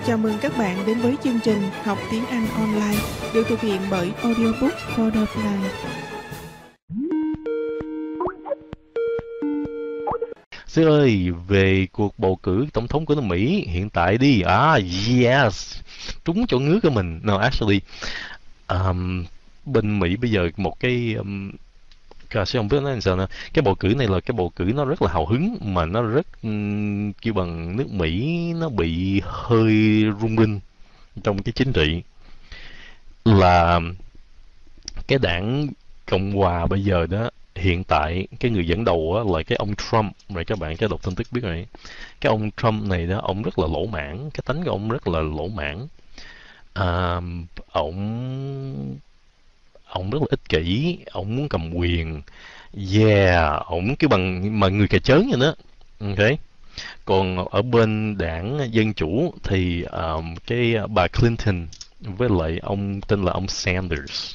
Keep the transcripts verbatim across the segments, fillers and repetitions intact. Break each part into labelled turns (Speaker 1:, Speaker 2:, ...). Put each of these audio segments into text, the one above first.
Speaker 1: Chào mừng các bạn đến với chương trình Học tiếng Anh online được thực hiện bởi Audiobook for the Blind.
Speaker 2: Sếp ơi, về cuộc bầu cử tổng thống của nước Mỹ hiện tại đi. À, yes, trúng chỗ ngứa của mình. No, actually, um, bên Mỹ bây giờ một cái um, Cà sẽ không biết nói làm sao nữa. Cái bầu cử này là cái bầu cử nó rất là hào hứng, mà nó rất um, kêu bằng nước Mỹ nó bị hơi rung rinh trong cái chính trị. Là cái đảng Cộng hòa bây giờ đó, hiện tại cái người dẫn đầu á, là cái ông Trump. Rồi các bạn, cái đọc tin tức biết rồi. Cái ông Trump này đó, ông rất là lỗ mãn, cái tánh của ông rất là lỗ mãn. À, ông ông rất là ích kỷ, ông muốn cầm quyền. Yeah, ông cứ bằng mà người cà chớn vậy đó. Ok. Còn ở bên đảng Dân Chủ thì um, cái bà Clinton với lại ông tên là ông Sanders.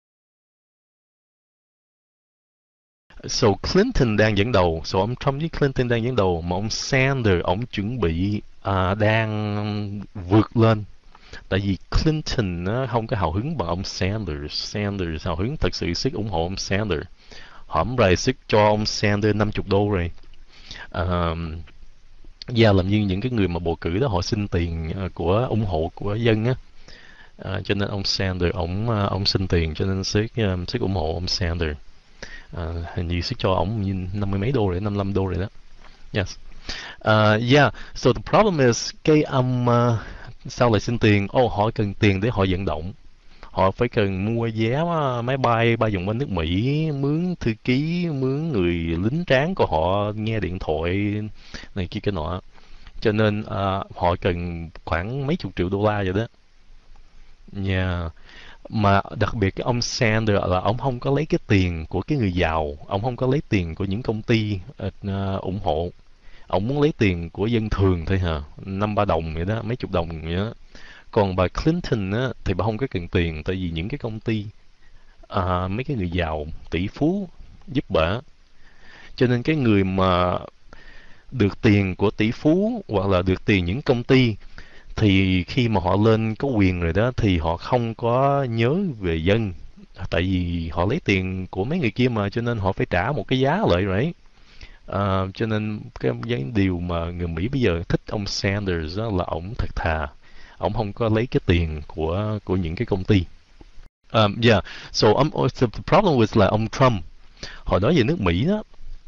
Speaker 2: So Clinton đang dẫn đầu, so ông Trump với Clinton đang dẫn đầu, mà ông Sanders ông chuẩn bị à, đang vượt lên. Tại vì Clinton nó không có hào hứng bằng ông Sanders. Sanders hào hứng thật sự sức ủng hộ ông Sanders. Hổm rày sức cho ông Sanders năm mươi đô rồi. À, yeah, làm như những cái người mà bầu cử đó họ xin tiền của ủng hộ của dân á. À, cho nên ông Sanders ông ông xin tiền, cho nên sức sức ủng hộ ông Sanders. À, hình như sẽ cho ổng như năm mươi mấy đô rồi, năm mươi lăm đô rồi đó. Yes. Uh, yeah, so the problem is cái ông uh, sao lại xin tiền? Oh, họ cần tiền để họ vận động. Họ phải cần mua vé máy bay bay vòng quanh nước Mỹ, mướn thư ký, mướn người lính tráng của họ nghe điện thoại này kia cái nọ. Cho nên uh, họ cần khoảng mấy chục triệu đô la vậy đó. Yeah. Mà đặc biệt cái ông Sanders là ông không có lấy cái tiền của cái người giàu, ông không có lấy tiền của những công ty uh, ủng hộ, ông muốn lấy tiền của dân thường thôi hả, năm ba đồng vậy đó, mấy chục đồng vậy đó. Còn bà Clinton á, thì bà không có cần tiền, tại vì những cái công ty uh, mấy cái người giàu tỷ phú giúp bà. Cho nên cái người mà được tiền của tỷ phú hoặc là được tiền những công ty thì khi mà họ lên có quyền rồi đó thì họ không có nhớ về dân, tại vì họ lấy tiền của mấy người kia mà, cho nên họ phải trả một cái giá lại rồi. À, cho nên cái, cái điều mà người Mỹ bây giờ thích ông Sanders đó là ổng thật thà, ổng không có lấy cái tiền của của những cái công ty. Um, yeah, so, um, so the problem with là ông Trump, hồi đó về nước Mỹ đó,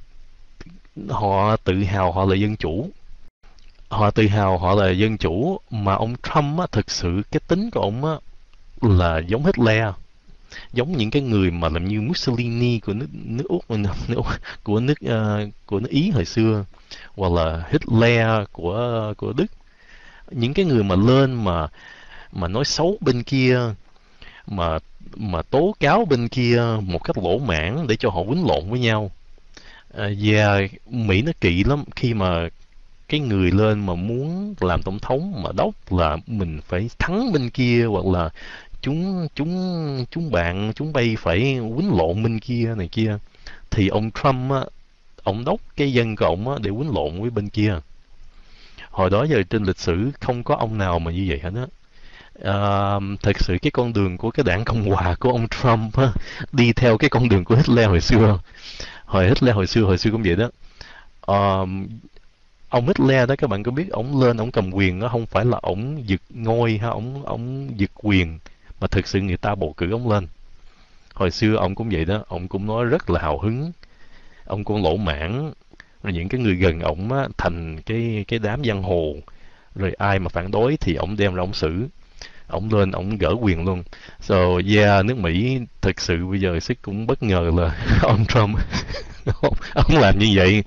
Speaker 2: họ tự hào họ là dân chủ, họ tự hào họ là dân chủ, mà ông Trump á, thực sự cái tính của ông á là giống Hitler, giống những cái người mà làm như Mussolini của nước nước Úc, nước, của nước uh, của nước Ý hồi xưa, hoặc là Hitler của của Đức. Những cái người mà lên mà mà nói xấu bên kia, mà mà tố cáo bên kia một cách lỗ mãn để cho họ quýnh lộn với nhau. Uh, yeah, Mỹ nó kỵ lắm khi mà cái người lên mà muốn làm tổng thống mà đốc là mình phải thắng bên kia, hoặc là chúng chúng chúng bạn chúng bay phải quýnh lộn bên kia này kia. Thì ông Trump á, ông đốc cái dân của ông á để quýnh lộn với bên kia. Hồi đó giờ trên lịch sử không có ông nào mà như vậy hết á. À, thật sự cái con đường của cái đảng Cộng hòa của ông Trump á, đi theo cái con đường của Hitler hồi xưa. Hồi Hitler hồi xưa hồi xưa cũng vậy đó. À, ông Hitler đó, các bạn có biết ông lên ông cầm quyền đó không phải là ông giật ngôi hay ông ông giật quyền, mà thực sự người ta bầu cử ông lên. Hồi xưa ông cũng vậy đó, ông cũng nói rất là hào hứng, ông cũng lỗ mãn, rồi những cái người gần ông á thành cái cái đám giang hồ, rồi ai mà phản đối thì ông đem ra ông xử, ông lên ông gỡ quyền luôn. So yeah, nước Mỹ thực sự bây giờ sức cũng bất ngờ là ông Trump ông, ông làm như vậy.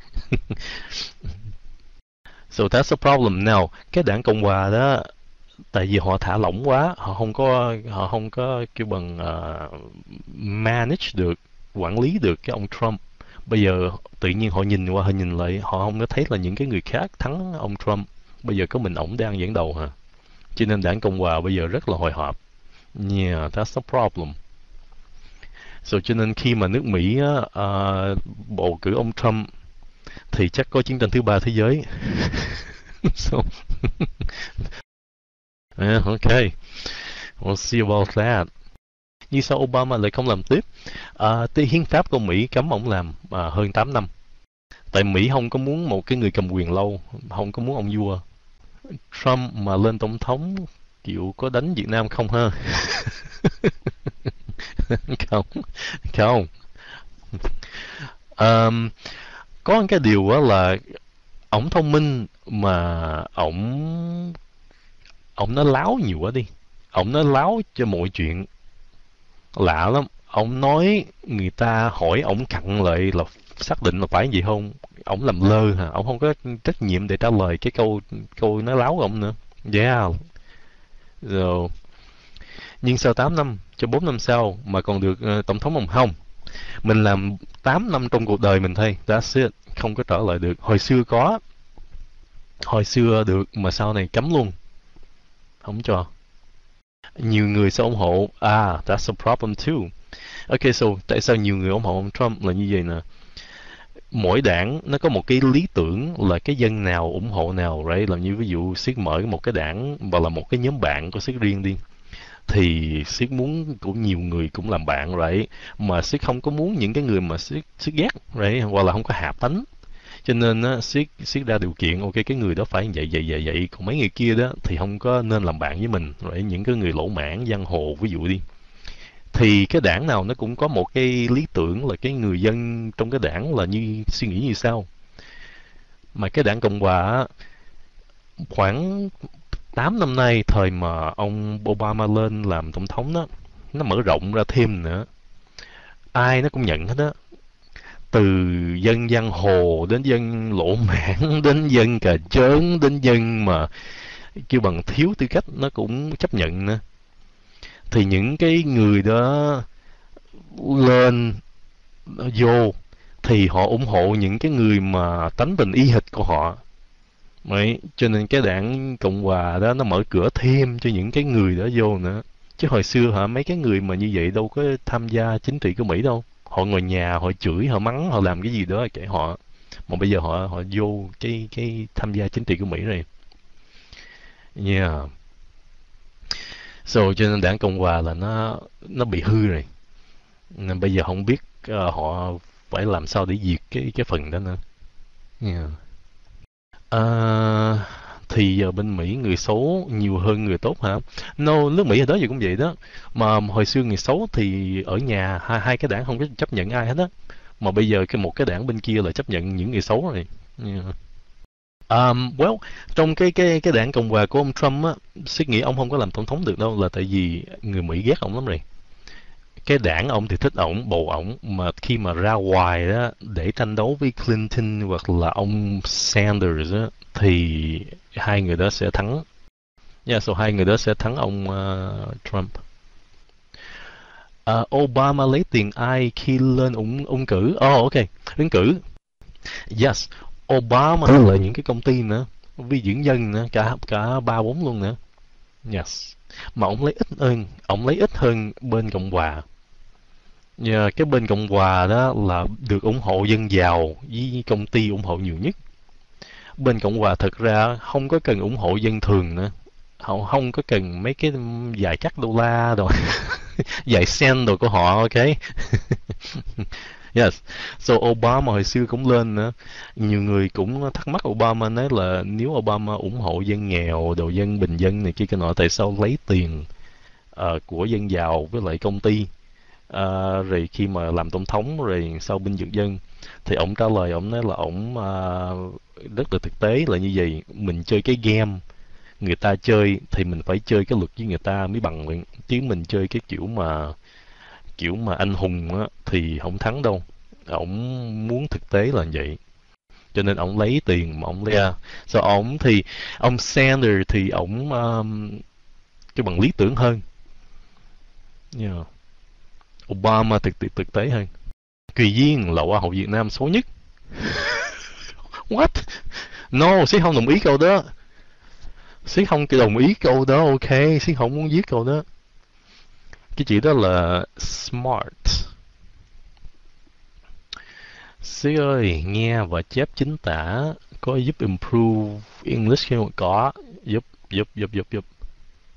Speaker 2: So that's the problem now. Cái đảng Cộng hòa đó, tại vì họ thả lỏng quá, họ không có họ không có kêu bằng uh, manage được, quản lý được cái ông Trump. Bây giờ tự nhiên họ nhìn qua, họ nhìn lại, họ không có thấy là những cái người khác thắng ông Trump. Bây giờ có mình ổng đang dẫn đầu hả? Cho nên đảng Cộng hòa bây giờ rất là hồi hộp. Yeah, that's the problem. So cho nên khi mà nước Mỹ uh, bầu cử ông Trump thì chắc có chiến tranh thứ ba thế giới. So Yeah, okay. We'll see about that. Như sao Obama lại không làm tiếp? À, thì hiến pháp của Mỹ cấm ông làm à, hơn tám năm. Tại Mỹ không có muốn một cái người cầm quyền lâu, không có muốn ông vua. Trump mà lên tổng thống kiểu có đánh Việt Nam không ha? Không, không. Um, có một cái điều đó là ổng thông minh mà ổng ổng nói láo nhiều quá đi. Ổng nói láo cho mọi chuyện lạ lắm. Ổng nói người ta hỏi ổng cặn lại là xác định là phải gì không. Ổng làm lơ hả? Ổng không có trách nhiệm để trả lời cái câu câu nói láo của ổng nữa. Yeah. Rồi. Nhưng sau tám năm cho bốn năm sau mà còn được uh, tổng thống ông không. Mình làm tám năm trong cuộc đời mình thôi. That's it. Không có trở lại được. Hồi xưa có. Hồi xưa được mà sau này cấm luôn. Không cho. Nhiều người sẽ ủng hộ. À, that's a problem too. Ok, so tại sao nhiều người ủng hộ ông Trump là như vậy nè? Mỗi đảng nó có một cái lý tưởng là cái dân nào ủng hộ nào, right? Làm như ví dụ siết mở một cái đảng và là một cái nhóm bạn của siết riêng đi, thì siết muốn của nhiều người cũng làm bạn, right? Mà siết không có muốn những cái người mà siết siết ghét, right? Hoặc là không có hạ tánh. Cho nên á, siết siết ra điều kiện, ok cái người đó phải vậy vậy vậy vậy, còn mấy người kia đó thì không có nên làm bạn với mình, right? Những cái người lỗ mãn giang hồ ví dụ đi, thì cái đảng nào nó cũng có một cái lý tưởng là cái người dân trong cái đảng là như suy nghĩ như sau. Mà cái đảng Cộng Hòa khoảng tám năm nay, thời mà ông Obama lên làm tổng thống đó, nó mở rộng ra thêm nữa. Ai nó cũng nhận hết đó. Từ dân giang hồ đến dân lỗ mãn đến dân cà chớn đến dân mà kêu bằng thiếu tư cách nó cũng chấp nhận nữa. Thì những cái người đó lên vô thì họ ủng hộ những cái người mà tánh tình y hệt của họ. Đấy, cho nên cái đảng Cộng Hòa đó nó mở cửa thêm cho những cái người đó vô nữa. Chứ hồi xưa hả, mấy cái người mà như vậy đâu có tham gia chính trị của Mỹ đâu. Họ ngồi nhà, họ chửi, họ mắng, họ làm cái gì đó kệ họ. Mà bây giờ họ họ vô cái cái tham gia chính trị của Mỹ rồi. Yeah. So cho nên đảng Cộng Hòa là nó nó bị hư rồi. Nên bây giờ không biết uh, họ phải làm sao để diệt cái cái phần đó nữa. Yeah. À, thì giờ bên Mỹ người xấu nhiều hơn người tốt hả? No, nước Mỹ hồi đó giờ cũng vậy đó. Mà hồi xưa người xấu thì ở nhà hai hai cái đảng không có chấp nhận ai hết á. Mà bây giờ cái một cái đảng bên kia là chấp nhận những người xấu rồi. Yeah. Um, well, trong cái cái cái đảng Cộng hòa của ông Trump á, xét nghĩ ông không có làm tổng thống được đâu, là tại vì người Mỹ ghét ông lắm rồi. Cái đảng ông thì thích ổng, bầu ổng, mà khi mà ra ngoài đó để tranh đấu với Clinton hoặc là ông Sanders á, thì hai người đó sẽ thắng. Yeah, so hai người đó sẽ thắng ông uh, Trump. Uh, Obama lấy tiền ai khi lên ứng ứng cử? Oh, ok, ứng cử. Yes, Obama là những cái công ty nữa, vi dưỡng dân nữa, cả cả ba bốn luôn nữa. Yes, mà ông lấy ít hơn, ông lấy ít hơn bên Cộng hòa. Yeah, cái bên Cộng hòa đó là được ủng hộ dân giàu với công ty ủng hộ nhiều nhất. Bên Cộng hòa thực ra không có cần ủng hộ dân thường nữa. Họ không có cần mấy cái vài chắc đô la rồi, vài cent đồ của họ, ok. Yes. So Obama hồi xưa cũng lên nữa. Nhiều người cũng thắc mắc Obama, nói là nếu Obama ủng hộ dân nghèo, đồ dân bình dân này kia cái nọ, tại sao lấy tiền uh, của dân giàu với lại công ty, uh, rồi khi mà làm tổng thống rồi sau binh vực dân. Thì ông trả lời, ông nói là ông uh, rất là thực tế là như vậy. Mình chơi cái game người ta chơi thì mình phải chơi cái luật với người ta mới bằng vậy. Chứ mình chơi cái kiểu mà kiểu mà anh hùng á thì không thắng đâu. Ổng muốn thực tế là vậy, cho nên ổng lấy tiền mà ổng lấy ra. So ổng thì ông Sanders thì ổng um, cái bằng lý tưởng hơn. Yeah. Obama thực thực thực tế hơn. Kỳ duyên là Hoa hậu Việt Nam số nhất. What? No, Sĩ không đồng ý câu đó. Sĩ không đồng ý câu đó, ok. Sĩ không muốn viết câu đó. Cái chị đó là smart. Sĩ ơi, nghe và chép chính tả có giúp improve English không? Có, giúp, giúp, giúp, giúp, giúp.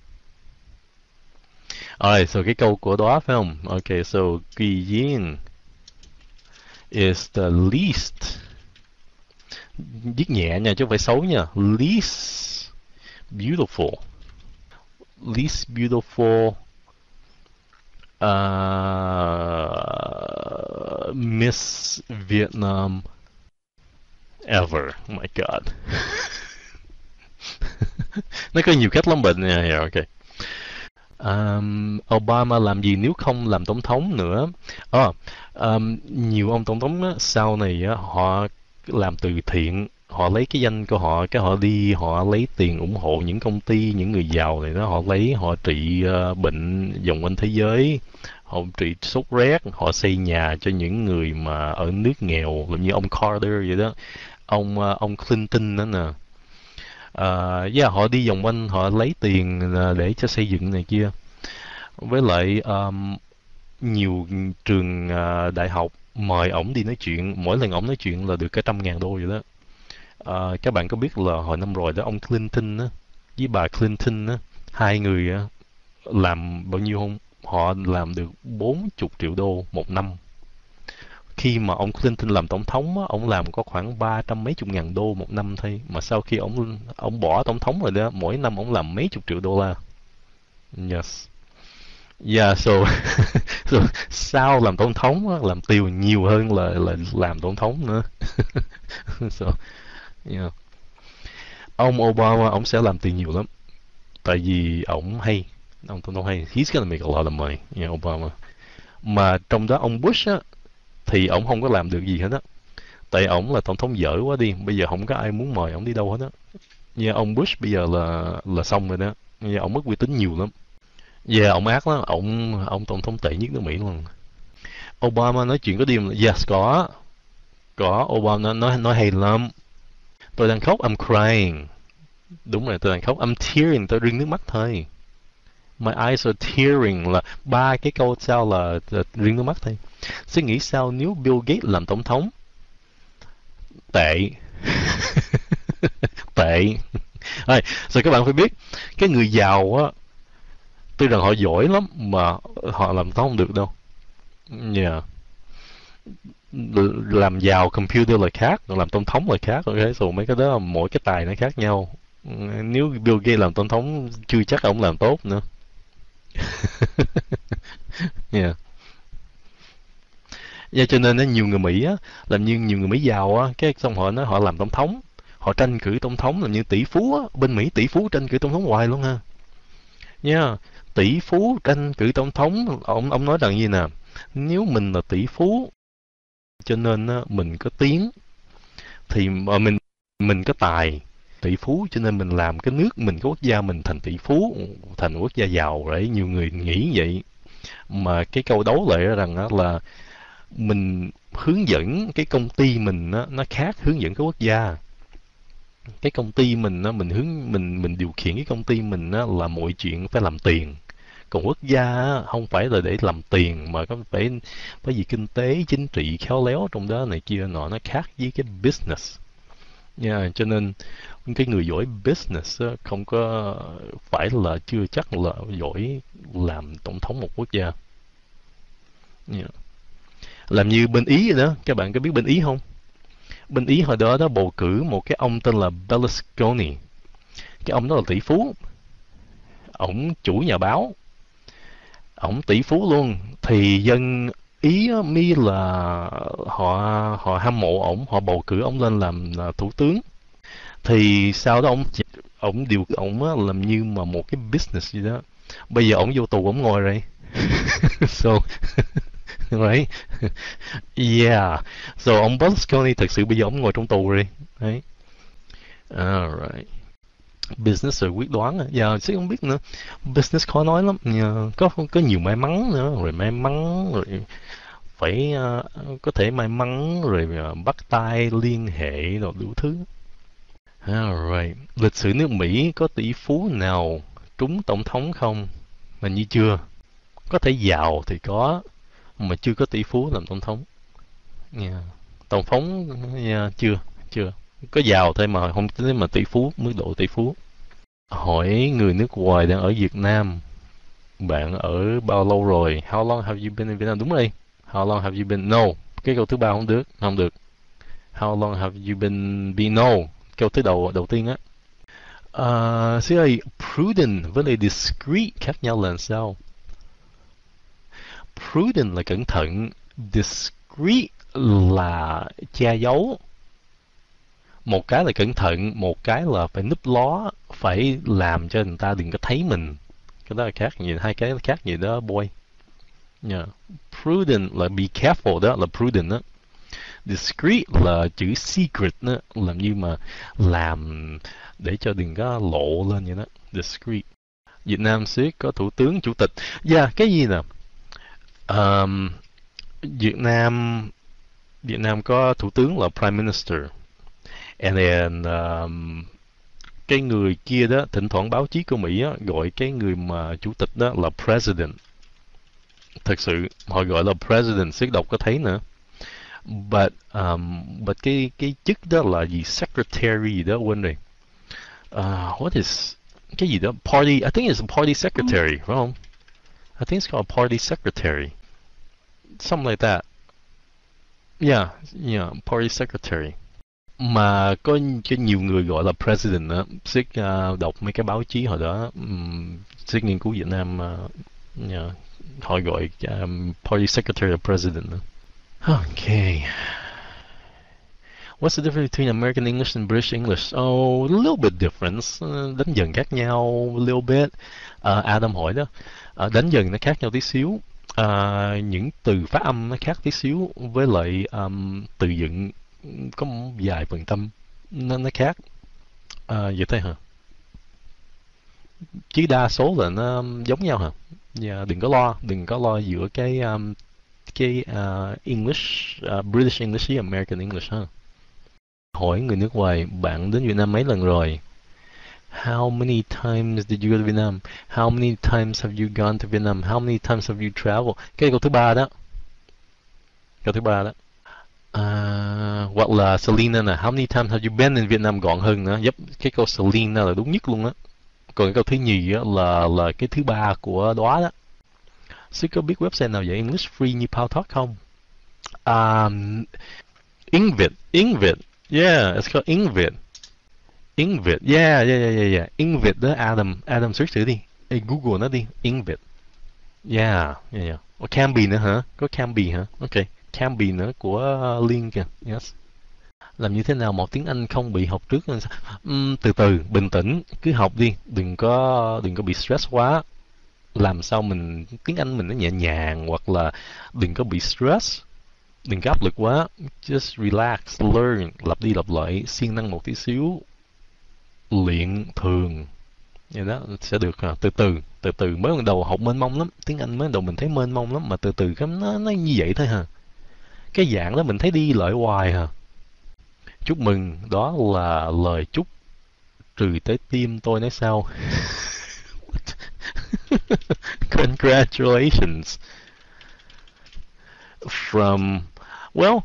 Speaker 2: Alright, so cái câu của đó phải không? Okay, so Guiying is the least, viết nhẹ nha chứ không phải xấu nha. Least beautiful. Least beautiful uh, Miss Vietnam ever. Oh my god. Nó có nhiều cách lắm bệnh nha. Yeah, ok. Um, Obama làm gì nếu không làm tổng thống nữa? Oh, um, nhiều ông tổng thống á, sau này á, họ làm từ thiện, họ lấy cái danh của họ, cái họ đi họ lấy tiền ủng hộ những công ty, những người giàu này đó, họ lấy họ trị uh, bệnh vòng quanh thế giới, họ trị sốt rét, họ xây nhà cho những người mà ở nước nghèo, như ông Carter vậy đó, ông uh, ông Clinton đó nè. Uh, yeah, họ đi vòng quanh họ lấy tiền uh, để cho xây dựng này kia. Với lại um, nhiều trường uh, đại học mời ổng đi nói chuyện, mỗi lần ổng nói chuyện là được cả trăm ngàn đô vậy đó. Uh, các bạn có biết là hồi năm rồi đó, ông Clinton á, với bà Clinton á, hai người á, làm bao nhiêu không? Họ làm được bốn mươi triệu đô một năm. Khi mà ông Clinton làm tổng thống á, ông làm có khoảng ba trăm mấy chục ngàn đô một năm thôi. Mà sau khi ông ông bỏ tổng thống rồi đó, mỗi năm ông làm mấy chục triệu đô la. Yes. Yeah, so, so sau làm tổng thống á, làm tiêu nhiều hơn là là làm tổng thống nữa. So, yeah. Ông Obama ông sẽ làm tiền nhiều lắm. Tại vì ông hay, ông tổng thống hay, he's gonna make a lot of money, yeah, Obama. Mà trong đó ông Bush á, thì ổng không có làm được gì hết á. Tại ổng là tổng thống dở quá đi, bây giờ không có ai muốn mời ổng đi đâu hết á. Như ông Bush bây giờ là là xong rồi đó. Như ổng mất uy tín nhiều lắm. Dạ, yeah, ổng ác lắm, ổng ông tổng thống tệ nhất nước Mỹ luôn. Obama nói chuyện có điềm, yes, có. Có, Obama nói nói hay lắm. Tôi đang khóc, I'm crying. Đúng rồi, tôi đang khóc, I'm tearing, tôi rưng nước mắt thôi. My eyes are tearing là ba cái câu sau là, là rưng nước mắt thôi. Suy nghĩ sao nếu Bill Gates làm tổng thống? Tệ. Tệ. Rồi, rồi các bạn phải biết, cái người giàu á, tuy rằng họ giỏi lắm mà họ làm tổng không được đâu. Yeah. Làm giàu computer là khác, làm tổng thống là khác, ok, rồi mấy cái đó là mỗi cái tài nó khác nhau. Nếu Bill Gates làm tổng thống chưa chắc ông làm tốt nữa. Yeah. Yeah, cho nên á, nhiều người Mỹ á, làm như nhiều người Mỹ giàu á, cái xong họ nói họ làm tổng thống, họ tranh cử tổng thống làm như tỷ phú á, bên Mỹ tỷ phú tranh cử tổng thống hoài luôn ha. Nha, yeah. Tỷ phú tranh cử tổng thống, ông ông nói rằng gì nè, nếu mình là tỷ phú cho nên á, mình có tiếng, thì mà mình mình có tài, tỷ phú cho nên mình làm cái nước mình, cái quốc gia mình thành tỷ phú, thành quốc gia giàu rồi. Nhiều người nghĩ vậy, mà cái câu đấu lại rằng á, là mình hướng dẫn cái công ty mình á, nó khác hướng dẫn cái quốc gia. Cái công ty mình á, mình hướng mình mình điều khiển cái công ty mình á, là mọi chuyện phải làm tiền. Còn quốc gia á, không phải là để làm tiền mà có phải phải gì kinh tế chính trị khéo léo trong đó này kia nọ, nó khác với cái business nha. Yeah, cho nên cái người giỏi business á, không có phải là chưa chắc là giỏi làm tổng thống một quốc gia. Yeah. Làm như bên Ý vậy đó, các bạn có biết bên Ý không? Bên Ý hồi đó đó bầu cử một cái ông tên là Berlusconi. Cái ông đó là tỷ phú, ổng chủ nhà báo, ổng tỷ phú luôn. Thì dân Ý á, mi là họ họ hâm mộ ổng, họ bầu cử ổng lên làm là thủ tướng. Thì sau đó ổng ổng điều ổng á, làm như mà một cái business gì đó. Bây giờ ổng vô tù ổng ngồi rồi. So right. Yeah. So ông Berlusconi thực sự bây giờ ông ngồi trong tù rồi. Đấy. Alright. Business rồi quyết đoán. Giờ sẽ không biết nữa. Business khó nói lắm. Nhờ, có có nhiều may mắn nữa, rồi may mắn rồi phải uh, có thể may mắn rồi uh, bắt tay liên hệ rồi đủ thứ. Alright. Lịch sử nước Mỹ có tỷ phú nào trúng tổng thống không? Mà như chưa. Có thể giàu thì có, mà chưa có tỷ phú làm tổng thống. Yeah. Tổng thống yeah, chưa chưa có giàu thôi mà không tính mà tỷ phú, mức độ tỷ phú. Hỏi người nước ngoài đang ở Việt Nam Bạn ở bao lâu rồi? How long have you been in Vietnam? Đúng rồi. How long have you been? No. Cái câu thứ ba không được, không được. How long have you been been? No. Câu thứ đầu đầu tiên á. Uh, Sư ơi, prudent với lại discreet khác nhau là sao? Prudent là cẩn thận, discreet là che giấu. Một cái là cẩn thận, một cái là phải núp ló, phải làm cho người ta đừng có thấy mình. Cái đó là khác gì, hai cái khác gì đó boy. Yeah. Prudent là be careful, đó là prudent đó. Discreet là chữ secret đó, làm như mà làm để cho đừng có lộ lên vậy đó. Discreet. Việt Nam siết có thủ tướng, chủ tịch. Dạ, yeah, cái gì nè? Um, Việt Nam Việt Nam có thủ tướng là Prime Minister. And then um, cái người kia đó, thỉnh thoảng báo chí của Mỹ á, gọi cái người mà chủ tịch đó là President. Thật sự họ gọi là President, siết đọc có thấy nữa. But um, but cái cái chức đó là gì, secretary gì đó quên rồi. Uh, what is cái gì đó party? I think it's a party secretary, phải không? I think it's called a party secretary, something like that. Yeah, yeah, party secretary. Mà có, có nhiều người gọi là president đó. Siết uh, đọc mấy cái báo chí hồi đó, um, siết nghiên cứu Việt Nam, uh, yeah, họ gọi um, party secretary or president đó. Okay. What's the difference between American English and British English? Oh, a little bit difference. Uh, đánh dần khác nhau, a little bit. Uh, Adam hỏi đó. Uh, đánh dần nó khác nhau tí xíu. Uh, những từ phát âm nó khác tí xíu. Với lại um, từ dựng có một vài phần tâm nó, nó khác. Uh, vậy thôi hả? Chứ đa số là nó giống nhau hả? Yeah, đừng có lo, đừng có lo giữa cái um, cái uh, English, uh, British English với American English ha. Hỏi người nước ngoài, bạn đến Việt Nam mấy lần rồi? How many times did you go to Vietnam? How many times have you gone to Vietnam? How many times have you traveled? Cái câu thứ ba đó. Câu thứ ba đó. Uh, hoặc là Selena nè, how many times have you been in Vietnam, gọn hơn nữa. Yep, cái câu Selena là đúng nhất luôn á. Còn cái câu thứ nhì á, là là cái thứ ba của đó đó. Sư có biết website nào dạy English free như Paltalk không? Um, Engvid, Engvid. Yeah, it's called Engvid. Engvid. Yeah, yeah, yeah, yeah, yeah. Engvid đó, Adam. Adam search thử đi. Hey, Google nó đi. Engvid. Yeah, yeah, yeah. Oh, Cambly nữa hả? Có Cambly hả? Ok. Cambly nữa của uh, Liên kìa. Yes. Làm như thế nào một tiếng Anh không bị học trước? Uhm, từ từ, bình tĩnh. Cứ học đi. Đừng có, đừng có bị stress quá. Làm sao mình, tiếng Anh mình nó nhẹ nhàng, hoặc là đừng có bị stress. Đừng có áp lực quá. Just relax, learn, lặp đi lặp lại, siêng năng một tí xíu, luyện thường, vậy đó sẽ được. À, từ từ, từ từ. Mới ban đầu học mênh mông lắm, tiếng Anh mới ban đầu mình thấy mênh mông lắm, mà từ từ cái nó nó như vậy thôi hả. Cái dạng đó mình thấy đi lợi hoài hả. Chúc mừng, đó là lời chúc trừ tới tim tôi nói sao. Congratulations from, well,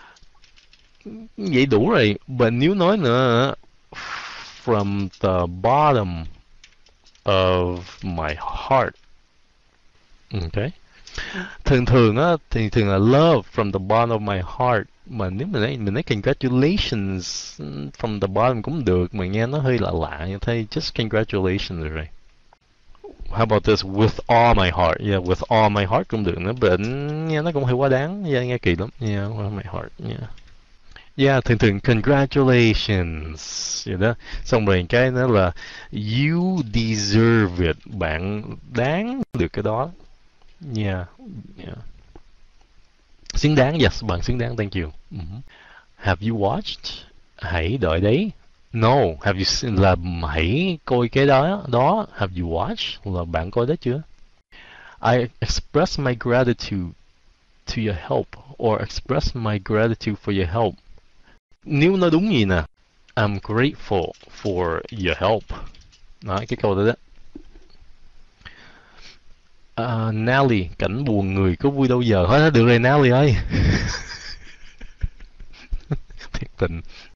Speaker 2: vậy đủ rồi. But nếu nói nữa, from the bottom of my heart. Okay. Thường thường á, thì thường là love from the bottom of my heart. Mà nếu mình nói, mình nói congratulations from the bottom cũng được, mà nghe nó hơi lạ lạ như thế. Just congratulations rồi. How about this, with all my heart? Yeah, with all my heart cũng được nữa, but nghe nó cũng hơi quá đáng. Yeah, nghe kỳ lắm. Yeah, with all my heart. Yeah. Yeah, thường thường congratulations. Vậy đó. Xong rồi cái đó là you deserve it. Bạn đáng được cái đó. Yeah, yeah. Xứng đáng, yes, bạn xứng đáng, thank you. Uh-huh. Have you watched? Hãy đợi đấy. No, have you seen là hãy coi cái đó, đó. Have you watched là bạn coi đó chưa? I express my gratitude to your help, or express my gratitude for your help. Nếu nó đúng gì nè, I'm grateful for your help. Đó, cái câu đó đó. Uh, Nelly, cảnh buồn người có vui đâu giờ. Thôi được rồi Nelly ơi. Thiệt tình.